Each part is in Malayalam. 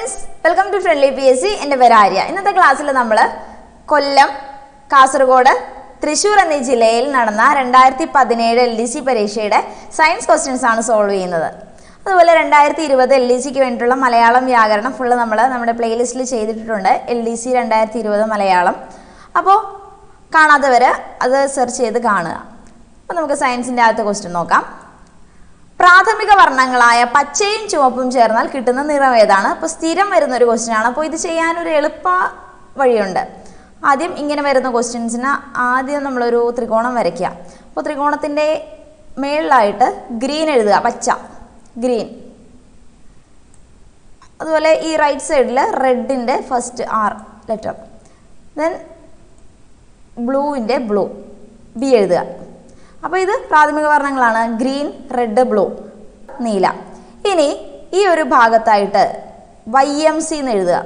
friends, welcome to Friendly PSC. എൻ്റെ പേര് ആര്യ. ഇന്നത്തെ ക്ലാസ്സിൽ നമ്മൾ കൊല്ലം, കാസർഗോഡ്, തൃശ്ശൂർ എന്നീ ജില്ലയിൽ നടന്ന 2017 LDC പരീക്ഷയുടെ സയൻസ് ക്വസ്റ്റ്യൻസ് ആണ് സോൾവ് ചെയ്യുന്നത്. അതുപോലെ 2020 LDCക്ക് വേണ്ടിയിട്ടുള്ള മലയാളം വ്യാകരണം ഫുള്ള് നമ്മൾ നമ്മുടെ പ്ലേലിസ്റ്റിൽ ചെയ്തിട്ടുണ്ട്. LDC 2020 മലയാളം. അപ്പോൾ കാണാത്തവർ അത് സെർച്ച് ചെയ്ത് കാണുക. അപ്പോൾ നമുക്ക് സയൻസിൻ്റെ ആദ്യത്തെ ക്വസ്റ്റ്യൻ നോക്കാം. പ്രാഥമിക വർണ്ണങ്ങളായ പച്ചയും ചുവപ്പും ചേർന്നാൽ കിട്ടുന്ന നിറം ഏതാണ്? അപ്പോൾ സ്ഥിരം വരുന്നൊരു ക്വസ്റ്റ്യനാണ്. അപ്പോൾ ഇത് ചെയ്യാനൊരു എളുപ്പ വഴിയുണ്ട്. ആദ്യം ഇങ്ങനെ വരുന്ന ക്വസ്റ്റ്യൻസിന് ആദ്യം നമ്മളൊരു ത്രികോണം വരയ്ക്കുക. അപ്പോൾ ത്രികോണത്തിൻ്റെ മേളിലായിട്ട് ഗ്രീൻ എഴുതുക, പച്ച ഗ്രീൻ. അതുപോലെ ഈ റൈറ്റ് സൈഡിൽ റെഡിൻ്റെ ഫസ്റ്റ് R ലെറ്റർ, ദെൻ ബ്ലൂവിൻ്റെ ബ്ലൂ B എഴുതുക. അപ്പോൾ ഇത് പ്രാഥമിക വർണ്ണങ്ങളാണ്, ഗ്രീൻ, റെഡ്, ബ്ലൂ, നീല. ഇനി ഈ ഒരു ഭാഗത്തായിട്ട് YMC എന്ന് എഴുതുക,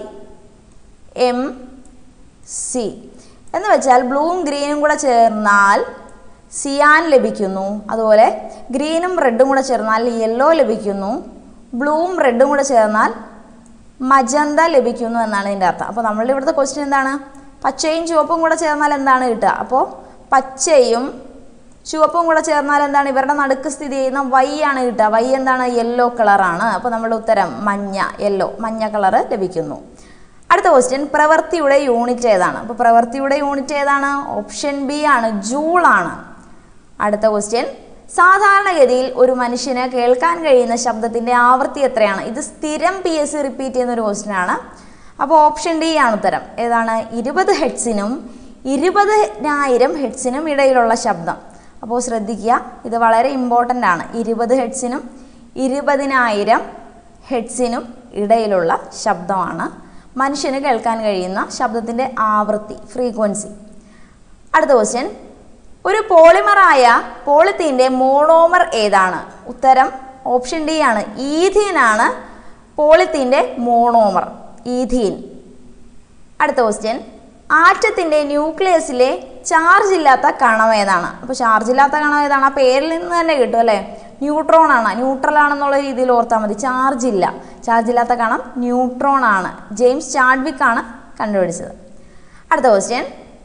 YMC എന്ന് വെച്ചാൽ ബ്ലൂവും ഗ്രീനും കൂടെ ചേർന്നാൽ സിയാൻ ലഭിക്കുന്നു. അതുപോലെ ഗ്രീനും റെഡും കൂടെ ചേർന്നാൽ യെല്ലോ ലഭിക്കുന്നു. ബ്ലൂവും റെഡും കൂടെ ചേർന്നാൽ മജന്ത ലഭിക്കുന്നു എന്നാണ് ഇതിൻ്റെ അർത്ഥം. അപ്പോൾ നമ്മളുടെ ഇവിടുത്തെ ക്വസ്റ്റ്യൻ എന്താണ്? പച്ചയും ചുവപ്പും കൂടെ ചേർന്നാൽ എന്താണ് കിട്ടുക? അപ്പോൾ പച്ചയും ചുവപ്പും കൂടെ ചേർന്നാൽ എന്താണ്? ഇവരുടെ നടുക്ക് സ്ഥിതി ചെയ്യുന്ന Y ആണ് കിട്ടുക. Y എന്താണ്? യെല്ലോ കളറാണ്. അപ്പോൾ നമ്മുടെ ഉത്തരം മഞ്ഞ, യെല്ലോ, മഞ്ഞ കളറ് ലഭിക്കുന്നു. അടുത്ത ക്വസ്റ്റ്യൻ, പ്രവൃത്തിയുടെ യൂണിറ്റ് ഏതാണ്? അപ്പോൾ പ്രവൃത്തിയുടെ യൂണിറ്റ് ഏതാണ്? ഓപ്ഷൻ B ആണ്, ജൂൾ ആണ്. അടുത്ത ക്വസ്റ്റ്യൻ, സാധാരണഗതിയിൽ ഒരു മനുഷ്യന് കേൾക്കാൻ കഴിയുന്ന ശബ്ദത്തിൻ്റെ ആവൃത്തി എത്രയാണ്? ഇത് സ്ഥിരം PSC റിപ്പീറ്റ് ചെയ്യുന്ന ഒരു ക്വസ്റ്റ്യൻ ആണ്. അപ്പോൾ ഓപ്ഷൻ D ആണ് ഉത്തരം. ഏതാണ്? 20 ഹെഡ്സിനും 20,000 ഹെഡ്സിനും ഇടയിലുള്ള ശബ്ദം. അപ്പോൾ ശ്രദ്ധിക്കുക, ഇത് വളരെ ഇമ്പോർട്ടൻ്റ് ആണ്. 20 ഹെഡ്സിനും 20,000 ഹെഡ്സിനും ഇടയിലുള്ള ശബ്ദമാണ് മനുഷ്യന് കേൾക്കാൻ കഴിയുന്ന ശബ്ദത്തിൻ്റെ ആവൃത്തി, ഫ്രീക്വൻസി. അടുത്ത ക്വസ്റ്റ്യൻ, ഒരു പോളിമറായ പോളിത്തീൻ്റെ മോണോമർ ഏതാണ്? ഉത്തരം ഓപ്ഷൻ D ആണ്, ഈഥീൻ ആണ് പോളിത്തീൻ്റെ മോണോമർ, ഈഥീൻ. അടുത്ത ക്വസ്റ്റ്യൻ, ആറ്റത്തിൻ്റെ ന്യൂക്ലിയസിലെ ചാർജ് ഇല്ലാത്ത കണം ഏതാണ്? അപ്പോൾ ചാർജ് ഇല്ലാത്ത കണം ഏതാണ്? ആ പേരിൽ നിന്ന് തന്നെ കിട്ടും അല്ലേ? ന്യൂട്രോൺ ആണ്, ന്യൂട്രൽ ആണെന്നുള്ള രീതിയിൽ ഓർത്താൽ മതി. ചാർജ് ഇല്ല, ചാർജ് ഇല്ലാത്ത കണം ന്യൂട്രോൺ ആണ്. ജെയിംസ് ചാഡ്വിക് ആണ് കണ്ടുപിടിച്ചത്. അടുത്ത ക്വസ്റ്റ്യൻ,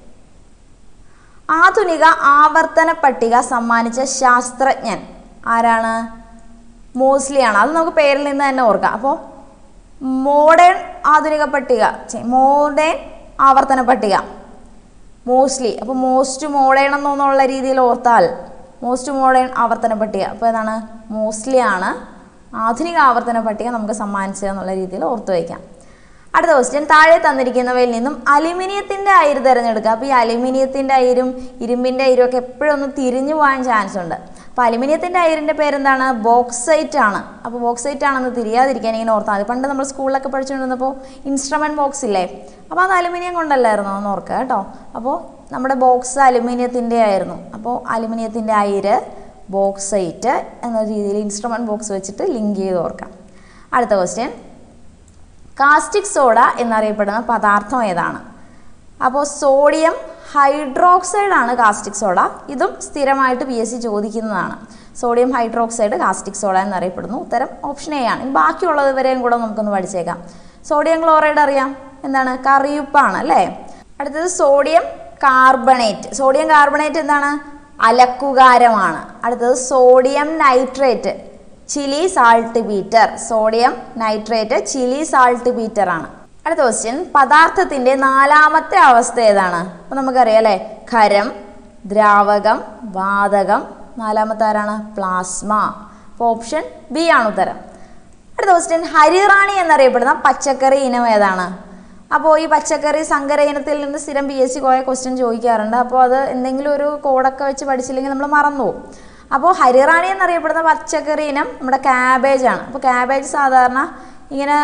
ആധുനിക ആവർത്തന പട്ടിക സമ്മാനിച്ച ശാസ്ത്രജ്ഞൻ ആരാണ്? മോസ്ലി ആണ്. അത് നമുക്ക് പേരിൽ നിന്ന് തന്നെ ഓർക്കാം. അപ്പോൾ മോഡേൺ ആധുനിക പട്ടിക, മോഡേൺ ആവർത്തന പട്ടിക മോസ്ലി. അപ്പോൾ മോസ്റ്റ് മോഡേൺ എന്നുള്ള രീതിയിൽ ഓർത്താൽ മോസ്റ്റ് മോഡേൺ ആവർത്തന പട്ടിക. അപ്പോൾ ഏതാണ്? മോസ്ലി ആണ് ആധുനിക ആവർത്തന പട്ടിക നമുക്ക് സമ്മാനിച്ചത് എന്നുള്ള രീതിയിൽ ഓർത്തു വയ്ക്കാം. അടുത്ത ക്വസ്റ്റ്യൻ, താഴെ തന്നിരിക്കുന്നവയിൽ നിന്നും അലുമിനിയത്തിൻ്റെ അയിര് തിരഞ്ഞെടുക്കുക. അപ്പോൾ ഈ അലുമിനിയത്തിൻ്റെ അയിരും ഇരുമ്പിൻ്റെ അയിരും ഒക്കെ എപ്പോഴും ഒന്ന് തിരിഞ്ഞു പോകാൻ ചാൻസ് ഉണ്ട്. അപ്പോൾ അലുമിനിയത്തിൻ്റെ അയിരിൻ്റെ പേരെന്താണ്? ബോക്സൈറ്റ് ആണ്. അപ്പോൾ ബോക്സൈറ്റ് ആണെന്ന് തിരിയാതിരിക്കാൻ ഇങ്ങനെ ഓർത്താൽ മതി. പണ്ട് നമ്മൾ സ്കൂളിലൊക്കെ പഠിച്ചുകൊണ്ടിരുന്നപ്പോൾ ഇൻസ്ട്രുമെൻറ്റ് ബോക്സ് ഇല്ലേ, അപ്പോൾ അത് അലുമിനിയം കൊണ്ടല്ലായിരുന്നു എന്ന് ഓർക്കുക കേട്ടോ. അപ്പോൾ നമ്മുടെ ബോക്സ് അലുമിനിയത്തിൻ്റെ ആയിരുന്നു. അപ്പോൾ അലുമിനിയത്തിൻ്റെ അയിര് ബോക്സൈറ്റ് എന്ന രീതിയിൽ ഇൻസ്ട്രുമെൻറ്റ് ബോക്സ് വെച്ചിട്ട് ലിങ്ക് ചെയ്ത് ഓർക്കാം. അടുത്ത ക്വസ്റ്റ്യൻ, കാസ്റ്റിക് സോഡ എന്നറിയപ്പെടുന്ന പദാർത്ഥം ഏതാണ്? അപ്പോൾ സോഡിയം ഹൈഡ്രോക്സൈഡ് ആണ് കാസ്റ്റിക് സോഡ. ഇതും സ്ഥിരമായിട്ട് PSC ചോദിക്കുന്നതാണ്. സോഡിയം ഹൈഡ്രോക്സൈഡ് കാസ്റ്റിക് സോഡ എന്നറിയപ്പെടുന്നു. ഉത്തരം ഓപ്ഷൻ A ആണ്. ഇനി ബാക്കിയുള്ളത് വരെയും കൂടെ നമുക്കൊന്ന് പഠിച്ചേക്കാം. സോഡിയം ക്ലോറൈഡ് അറിയാം, എന്താണ്? കറിയുപ്പാണ് അല്ലേ? അടുത്തത് സോഡിയം കാർബണേറ്റ്. സോഡിയം കാർബണേറ്റ് എന്താണ്? അലക്കുകാരമാണ്. അടുത്തത് sodium nitrate, Chile saltpetre. Sodium nitrate Chile saltpetre ആണ്. അടുത്ത ക്വസ്റ്റ്യൻ, പദാർത്ഥത്തിൻ്റെ 4ാമത്തെ അവസ്ഥ ഏതാണ്? അപ്പോൾ നമുക്കറിയാം അല്ലേ, ഖരം, ദ്രാവകം, വാതകം. 4ാമത്തെ ആരാണ്? പ്ലാസ്മ. അപ്പോൾ ഓപ്ഷൻ B ആണ് ഉത്തരം. അടുത്ത ക്വസ്റ്റ്യൻ, ഹരിറാണി എന്നറിയപ്പെടുന്ന പച്ചക്കറി ഇനം ഏതാണ്? അപ്പോൾ ഈ പച്ചക്കറി സങ്കര ഇനത്തിൽ നിന്ന് സ്ഥിരം PSC കുറേ ക്വസ്റ്റ്യൻ ചോദിക്കാറുണ്ട്. അപ്പോൾ അത് എന്തെങ്കിലും ഒരു കോഡൊക്കെ വെച്ച് പഠിച്ചില്ലെങ്കിൽ നമ്മൾ മറന്നുപോകും. അപ്പോൾ ഹരിറാണി എന്നറിയപ്പെടുന്ന പച്ചക്കറി ഇനം നമ്മുടെ ക്യാബേജ് ആണ്. അപ്പോൾ ക്യാബേജ് സാധാരണ ഇങ്ങനെ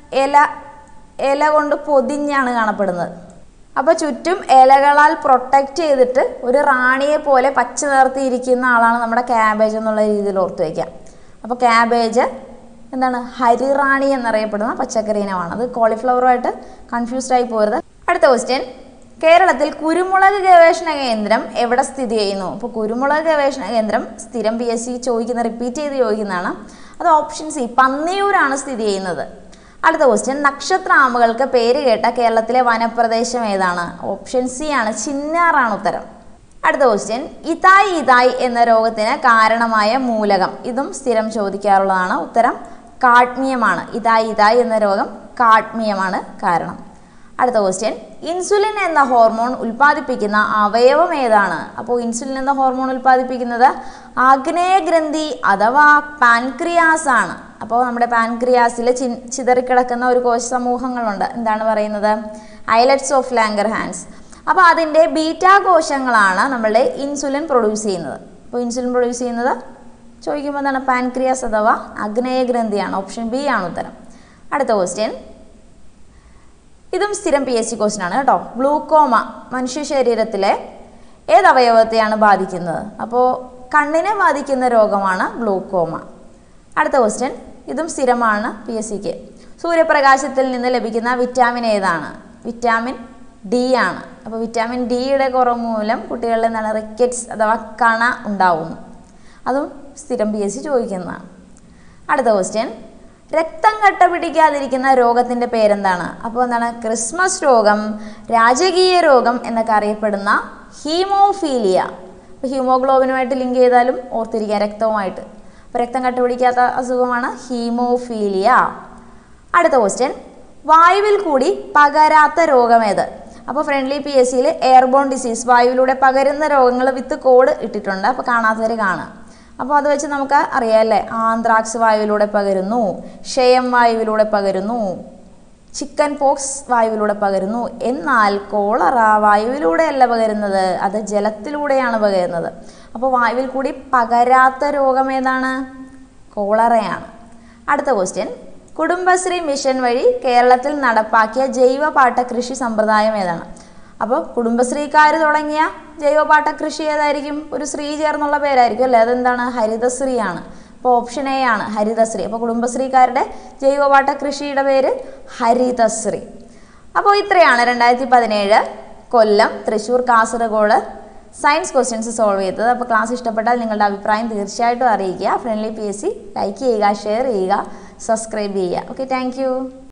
ഇല കൊണ്ട് പൊതിഞ്ഞാണ് കാണപ്പെടുന്നത്. അപ്പോൾ ചുറ്റും ഇലകളാൽ പ്രൊട്ടക്റ്റ് ചെയ്തിട്ട് ഒരു റാണിയെ പോലെ പച്ച നിറത്തിയിരിക്കുന്ന ആളാണ് നമ്മുടെ ക്യാബേജ് എന്നുള്ള രീതിയിൽ ഓർത്ത് വയ്ക്കാം. അപ്പോൾ ക്യാബേജ് എന്താണ്? ഹരിറാണി എന്നറിയപ്പെടുന്ന പച്ചക്കറി ഇനമാണ്. അത് കോളിഫ്ലവറുമായിട്ട് കൺഫ്യൂസ്ഡ് ആയി പോരുത്. അടുത്ത ക്വസ്റ്റ്യൻ, കേരളത്തിൽ കുരുമുളക് ഗവേഷണ കേന്ദ്രം എവിടെ സ്ഥിതി ചെയ്യുന്നു? അപ്പോൾ കുരുമുളക് ഗവേഷണ കേന്ദ്രം സ്ഥിരം PSC ചോദിക്കുന്ന, റിപ്പീറ്റ് ചെയ്ത് ചോദിക്കുന്നതാണ്. അത് ഓപ്ഷൻ C, പന്നിയൂരാണ് സ്ഥിതി ചെയ്യുന്നത്. അടുത്ത ക്വസ്റ്റ്യൻ, നക്ഷത്രാമകൾക്ക് പേര് കേട്ട കേരളത്തിലെ വനപ്രദേശം ഏതാണ്? ഓപ്ഷൻ സി ആണ്, ചിന്നാറാണ് ഉത്തരം. അടുത്ത ക്വസ്റ്റ്യൻ, ഇതായ് ഇതായ് എന്ന രോഗത്തിന് കാരണമായ മൂലകം. ഇതും സ്ഥിരം ചോദിക്കാറുള്ളതാണ്. ഉത്തരം കാഡ്മിയമാണ്. ഇതായ് ഇതായ് എന്ന രോഗം കാഡ്മിയമാണ് കാരണം. അടുത്ത ക്വസ്റ്റ്യൻ, ഇൻസുലിൻ എന്ന ഹോർമോൺ ഉൽപ്പാദിപ്പിക്കുന്ന അവയവം ഏതാണ്? അപ്പോൾ ഇൻസുലിൻ എന്ന ഹോർമോൺ ഉൽപ്പാദിപ്പിക്കുന്നത് ആഗ്നേയഗ്രന്ഥി അഥവാ പാൻക്രിയാസ് ആണ്. അപ്പോൾ നമ്മുടെ പാൻക്രിയാസിൽ ചിതറിക്കിടക്കുന്ന ഒരു കോശ സമൂഹങ്ങളുണ്ട്. എന്താണ് പറയുന്നത്? Islets of Langerhans. അപ്പോൾ അതിൻ്റെ ബീറ്റാ കോശങ്ങളാണ് നമ്മളുടെ ഇൻസുലിൻ പ്രൊഡ്യൂസ് ചെയ്യുന്നത്. അപ്പോൾ ഇൻസുലിൻ പ്രൊഡ്യൂസ് ചെയ്യുന്നത് ചോദിക്കുമ്പോൾ എന്താണ്? പാൻക്രിയാസ് അഥവാ ആഗ്നേയഗ്രന്ഥിയാണ്. ഓപ്ഷൻ ബി ആണ് ഉത്തരം. അടുത്ത ക്വസ്റ്റ്യൻ, ഇതും സ്ഥിരം PSC ക്വസ്റ്റ്യൻ ആണ് കേട്ടോ. ഗ്ലൂക്കോമ മനുഷ്യ ശരീരത്തിലെ ഏതവയവത്തെയാണ് ബാധിക്കുന്നത്? അപ്പോൾ കണ്ണിനെ ബാധിക്കുന്ന രോഗമാണ് ഗ്ലൂക്കോമ. അടുത്ത ക്വസ്റ്റ്യൻ, ഇതും സ്ഥിരമാണ് PSCക്ക്. സൂര്യപ്രകാശത്തിൽ നിന്ന് ലഭിക്കുന്ന വിറ്റാമിൻ ഏതാണ്? വിറ്റാമിൻ ഡി ആണ്. അപ്പോൾ വിറ്റാമിൻ ഡിയുടെ കുറവ് മൂലം കുട്ടികളിൽ എന്താണ്? റിക്കറ്റ്സ് അഥവാ കണ ഉണ്ടാവുന്നു. അതും സ്ഥിരം PSC ചോദിക്കുന്നതാണ്. അടുത്ത ക്വസ്റ്റ്യൻ, രക്തം കട്ട പിടിക്കാതിരിക്കുന്ന രോഗത്തിൻ്റെ പേരെന്താണ്? അപ്പോൾ എന്താണ്? ക്രിസ്മസ് രോഗം, രാജകീയ രോഗം എന്നൊക്കെ അറിയപ്പെടുന്ന ഹീമോഫീലിയ. അപ്പോൾ ഹീമോഗ്ലോബിനുമായിട്ട് ലിങ്ക് ചെയ്താലും ഓർത്തിരിക്കുക, രക്തവുമായിട്ട്. അപ്പോൾ രക്തം കട്ട പിടിക്കാത്ത അസുഖമാണ് ഹീമോഫീലിയ. അടുത്ത ക്വസ്റ്റ്യൻ, വായുവിൽ കൂടി പകരാത്ത രോഗമേത്? അപ്പോൾ ഫ്രണ്ട്ലി PSCയിൽ എയർബോൺ ഡിസീസ്, വായുവിലൂടെ പകരുന്ന രോഗങ്ങൾ വിത്ത് കോഡ് ഇട്ടിട്ടുണ്ട്. അപ്പോൾ കാണാത്തവർ കാണുക. അപ്പോൾ അത് വെച്ച് നമുക്ക് അറിയാമല്ലേ, ആന്ത്രാക്സ് വായുവിലൂടെ പകരുന്നു, ക്ഷയം വായുവിലൂടെ പകരുന്നു, ചിക്കൻ പോക്സ് വായുവിലൂടെ പകരുന്നു. എന്നാൽ കോളറ വായുവിലൂടെയല്ല പകരുന്നത്, അത് ജലത്തിലൂടെയാണ് പകരുന്നത്. അപ്പോൾ വായുവിൽ കൂടി പകരാത്ത രോഗം ഏതാണ്? കോളറയാണ്. അടുത്ത ക്വസ്റ്റ്യൻ, കുടുംബശ്രീ മിഷൻ വഴി കേരളത്തിൽ നടപ്പാക്കിയ ജൈവപാട്ട കൃഷി സമ്പ്രദായം ഏതാണ്? അപ്പോൾ കുടുംബശ്രീക്കാർ തുടങ്ങിയ ജൈവപാട്ട കൃഷി ഏതായിരിക്കും? ഒരു ശ്രീ ചേർന്നുള്ള പേരായിരിക്കും അല്ലേ? അതെന്താണ്? ഹരിതശ്രീയാണ്. അപ്പോൾ ഓപ്ഷൻ എ ആണ്, ഹരിതശ്രീ. അപ്പോൾ കുടുംബശ്രീക്കാരുടെ ജൈവപാട്ട കൃഷിയുടെ പേര് ഹരിതശ്രീ. അപ്പോൾ ഇത്രയാണ് 2017 Kollam, Thrissur, Kasaragod science questions solve ചെയ്തത്. അപ്പോൾ ക്ലാസ് ഇഷ്ടപ്പെട്ടാൽ നിങ്ങളുടെ അഭിപ്രായം തീർച്ചയായിട്ടും അറിയിക്കുക. ഫ്രണ്ട്ലി PSC ലൈക്ക് ചെയ്യുക, ഷെയർ ചെയ്യുക, സബ്സ്ക്രൈബ് ചെയ്യുക. Okay, thank